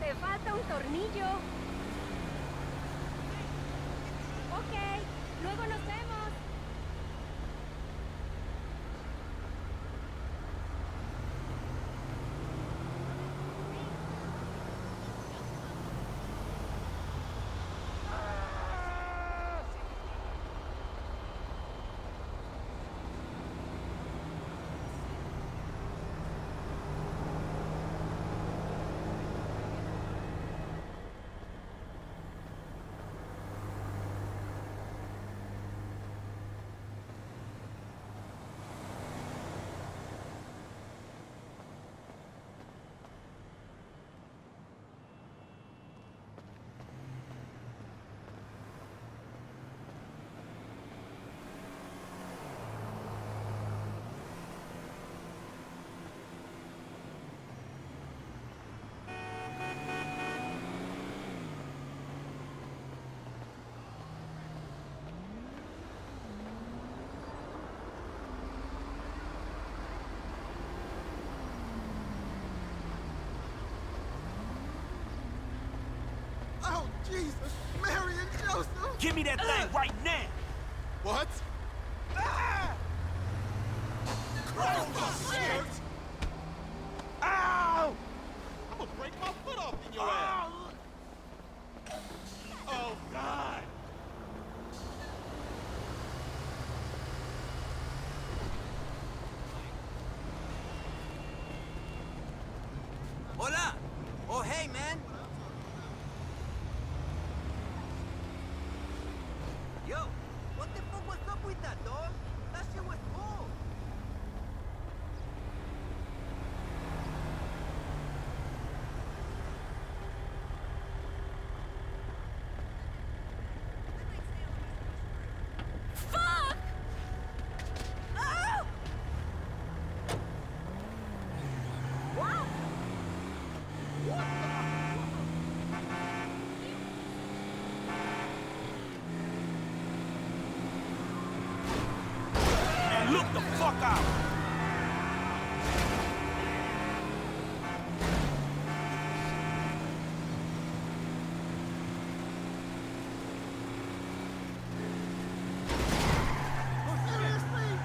Le falta un tornillo. Ok, luego nos vemos. Oh, Jesus! Mary and Joseph! Give me that thing right now! What? Ah! Oh, shit! Ow! I'm gonna break my foot off in your ass! Oh, God! Hola! Oh, hey, man! Yo, what the fuck was up with that, dog? That shit was cool! Fuck! Oh! What? Man, look the fuck out! Seriously?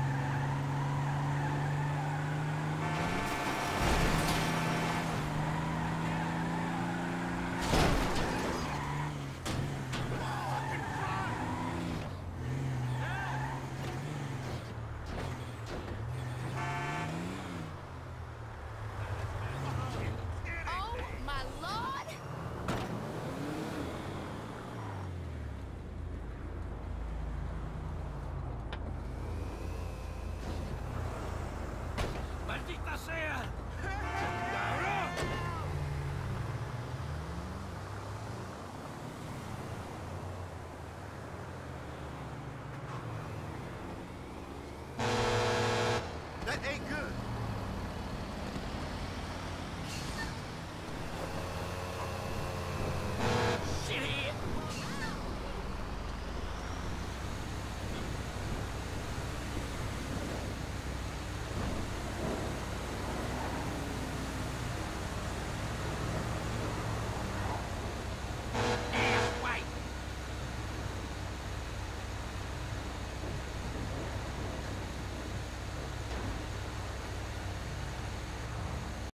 Oh, my Lord! ¡Maldita sea!